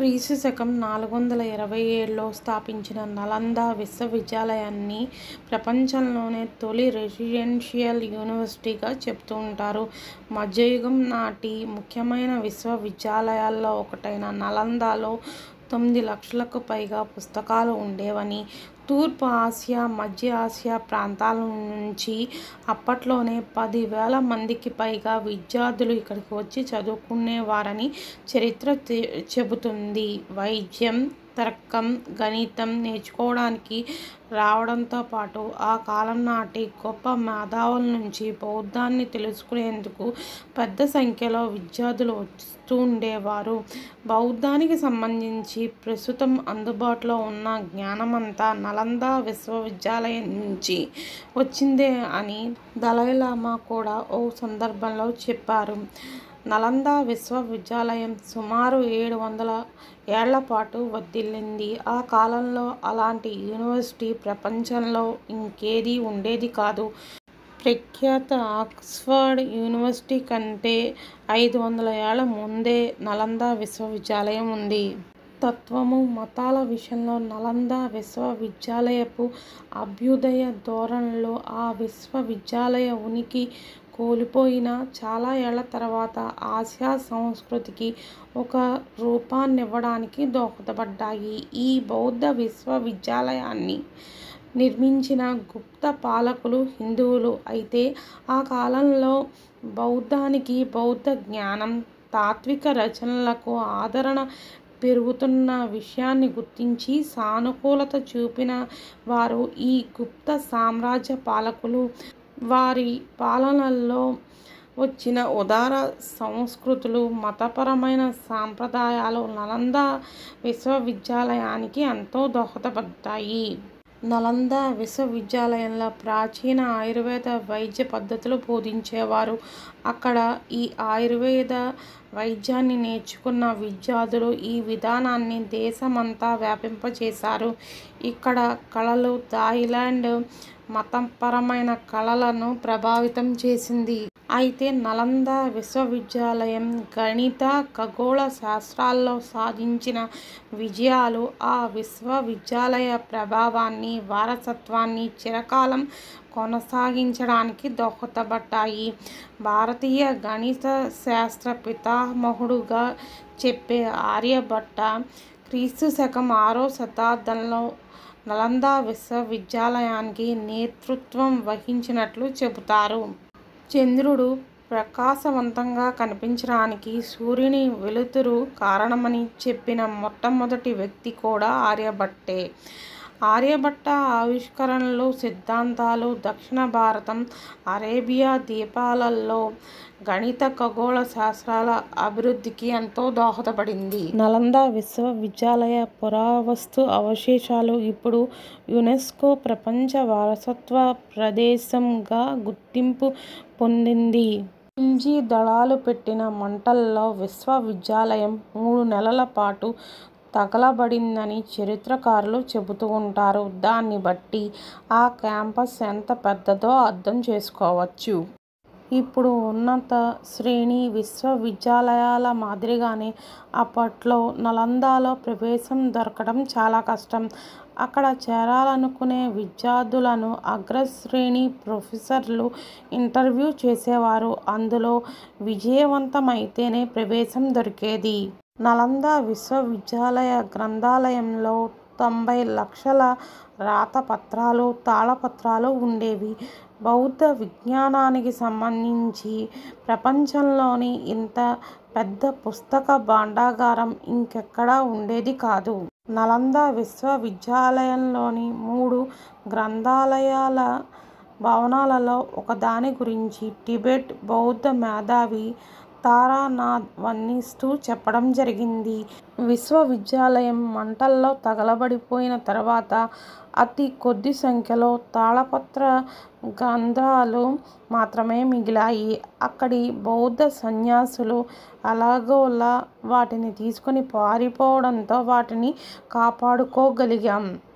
క్రీస్తు శకం 427లో స్థాపించిన నలంద విశ్వవిద్యాలయాన్ని ప్రపంచంలోనే తొలి రెసిడెన్షియల్ యూనివర్సిటీగా చెబుతూ ఉంటారు. మధ్యయుగం నాటి ముఖ్యమైన విశ్వవిద్యాలయాల్లో ఒకటైన నలందలో 9 లక్షలకు పైగా పుస్తకాలు ఉండేవని, తూర్పు ఆసియా, మధ్య ఆసియా ప్రాంతాల నుంచి అప్పట్లోనే 10,000 మందికి పైగా విద్యార్థులు ఇక్కడికి వచ్చి చదువుకునేవారని చరిత్ర చెబుతుంది. వైద్యం, తర్కం, గణితం నేర్చుకోవడానికి రావడంతో పాటు ఆ కాలం నాటి గొప్ప మేధావుల నుంచి బౌద్ధాన్ని తెలుసుకునేందుకు పెద్ద సంఖ్యలో విద్యార్థులు వస్తూ ఉండేవారు. బౌద్ధానికి సంబంధించి ప్రస్తుతం అందుబాటులో ఉన్న జ్ఞానమంతా నలంద విశ్వవిద్యాలయం నుంచి వచ్చిందే అని దలైలామా కూడా ఓ సందర్భంలో చెప్పారు. నలంద విశ్వవిద్యాలయం సుమారు 700 ఏళ్ల పాటు వర్ధిల్లింది. ఆ కాలంలో అలాంటి యూనివర్సిటీ ప్రపంచంలో ఇంకేదీ ఉండేది కాదు. ప్రఖ్యాత ఆక్స్ఫర్డ్ యూనివర్సిటీ కంటే 500 ఏళ్ల ముందే నలంద విశ్వవిద్యాలయం ఉంది. తత్వము, మతాల విషయంలో నలంద విశ్వవిద్యాలయపు అభ్యుదయ ధోరణులు ఆ విశ్వవిద్యాలయ ఉనికి కోల్పోయిన చాలా ఏళ్ల తర్వాత ఆసియా సంస్కృతికి ఒక రూపాన్నివ్వడానికి దోహదపడ్డాయి. ఈ బౌద్ధ విశ్వవిద్యాలయాన్ని నిర్మించిన గుప్త పాలకులు హిందువులు అయితే ఆ కాలంలో బౌద్ధానికి, బౌద్ధ జ్ఞానం, తాత్విక రచనలకు ఆదరణ పెరుగుతున్న విషయాన్ని గుర్తించి సానుకూలత చూపిన వారు ఈ గుప్త సామ్రాజ్య పాలకులు. వారి పాలనలో వచ్చిన ఉదార సంస్కృతులు, మతపరమైన సాంప్రదాయాలు నలంద విశ్వవిద్యాలయానికి ఎంతో దోహదపడ్డాయి. నలంద విశ్వవిద్యాలయంలో ప్రాచీన ఆయుర్వేద వైద్య పద్ధతులు బోధించేవారు. అక్కడ ఈ ఆయుర్వేద వైద్యాన్ని నేర్చుకున్న విద్యార్థులు ఈ విధానాన్ని దేశమంతా వ్యాపింపచేశారు. ఇక్కడ కళలు థాయిలాండ్ మతపరమైన కళలను ప్రభావితం చేసింది. అయితే నలంద విశ్వవిద్యాలయం గణిత, ఖగోళ శాస్త్రాల్లో సాధించిన విజయాలు ఆ విశ్వవిద్యాలయ ప్రభావాన్ని, వారసత్వాన్ని చిరకాలం కొనసాగించడానికి దోహదపడ్డాయి. భారతీయ గణిత శాస్త్ర పితామహుడుగా చెప్పే ఆర్యభట్ట క్రీస్తు శకం 6వ శతాబ్దంలో నలంద విశ్వవిద్యాలయానికి నేతృత్వం వహించినట్లు చెబుతారు. చంద్రుడు ప్రకాశవంతంగా కనిపించడానికి సూర్యుని వెలుతురు కారణమని చెప్పిన మొట్టమొదటి వ్యక్తి కూడా ఆర్యభట్టే. ఆర్యభట్ట ఆవిష్కరణలు, సిద్ధాంతాలు దక్షిణ భారతం, అరేబియా ద్వీపాలలో గణిత, ఖగోళ శాస్త్రాల అభివృద్ధికి ఎంతో దోహదపడింది. నలంద విశ్వవిద్యాలయ పురావస్తు అవశేషాలు ఇప్పుడు యునెస్కో ప్రపంచ వారసత్వ ప్రదేశంగా గుర్తింపు పొందింది. ఖిల్జీ దళాలు పెట్టిన మంటల్లో విశ్వవిద్యాలయం 3 నెలల పాటు తగలబడిందని చరిత్రకారులు చెబుతూ ఉంటారు. దాన్ని బట్టి ఆ క్యాంపస్ ఎంత పెద్దదో అర్థం చేసుకోవచ్చు. ఇప్పుడు ఉన్నత శ్రేణి విశ్వవిద్యాలయాల మాదిరిగానే అప్పట్లో నలందలో ప్రవేశం దొరకడం చాలా కష్టం. అక్కడ చేరాలనుకునే విద్యార్థులను అగ్రశ్రేణి ప్రొఫెసర్లు ఇంటర్వ్యూ చేసేవారు. అందులో విజయవంతమైతేనే ప్రవేశం దొరికేది. నలంద విశ్వవిద్యాలయ గ్రంథాలయంలో 90 లక్షల రాతపత్రాలు, తాళపత్రాలు ఉండేవి. బౌద్ధ విజ్ఞానానికి సంబంధించి ప్రపంచంలోని ఇంత పెద్ద పుస్తక భాండాగారం ఇంకెక్కడా ఉండేది కాదు. నలంద విశ్వవిద్యాలయంలోని 3 గ్రంథాలయాల భవనాలలో ఒకదాని గురించి టిబెట్ బౌద్ధ మేధావి తారానాథ్ వర్ణిస్తూ చెప్పడం జరిగింది. విశ్వవిద్యాలయం మంటల్లో తగలబడిపోయిన తర్వాత అతి కొద్ది సంఖ్యలో తాళపత్ర గ్రంథాలు మాత్రమే మిగిలాయి. అక్కడి బౌద్ధ సన్యాసులు ఎలాగోలా వాటిని తీసుకుని పారిపోవడంతో వాటిని కాపాడుకోగలిగాం.